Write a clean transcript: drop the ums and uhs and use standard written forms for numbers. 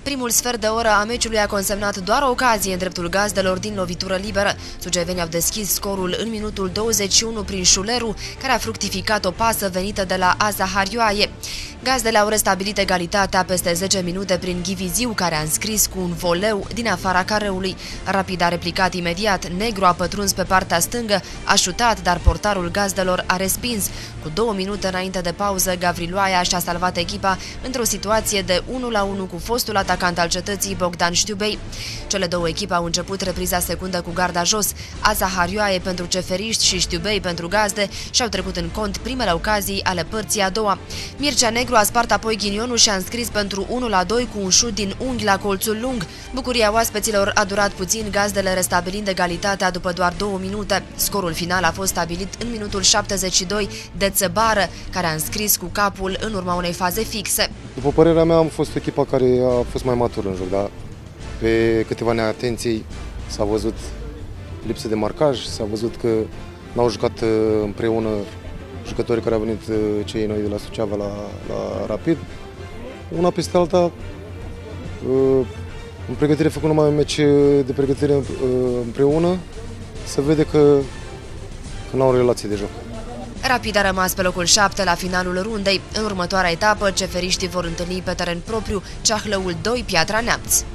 Primul sfert de oră a meciului a consemnat doar o ocazie în dreptul gazdelor din lovitură liberă. Sucevenii au deschis scorul în minutul 21 prin Șuleru, care a fructificat o pasă venită de la Azaharioaie. Gazdele au restabilit egalitatea peste 10 minute prin Ghiviziu, care a înscris cu un voleu din afara careului. Rapid a replicat imediat, Negru a pătruns pe partea stângă, a șutat, dar portarul gazdelor a respins. Cu 2 minute înainte de pauză, Gavriloaia și-a salvat echipa într-o situație de 1-1 cu fostul atacant al Cetății, Bogdan Știubei. Cele două echipe au început repriza secundă cu garda jos. Azaharioaie pentru ceferiști și Știubei pentru gazde și-au trecut în cont primele ocazii ale părții a doua. Mircea Negru a spart apoi ghinionul și a înscris pentru 1-2 cu un șut din unghi la colțul lung. Bucuria oaspeților a durat puțin, gazdele restabilind egalitatea după doar 2 minute. Scorul final a fost stabilit în minutul 72 de Țăbară, care a înscris cu capul în urma unei faze fixe. După părerea mea, am fost echipa care a fost mai matură în joc, dar pe câteva neatenții s-a văzut lipsă de marcaj, s-a văzut că n-au jucat împreună jucătorii care au venit cei noi de la Suceava la Rapid. Una peste alta, în pregătire, făcut numai un meci de pregătire împreună, se vede că n-au relație de joc. Rapid a rămas pe locul 7 la finalul rundei. În următoarea etapă, ceferiștii vor întâlni pe teren propriu Ceahlăul 2, Piatra Neamț.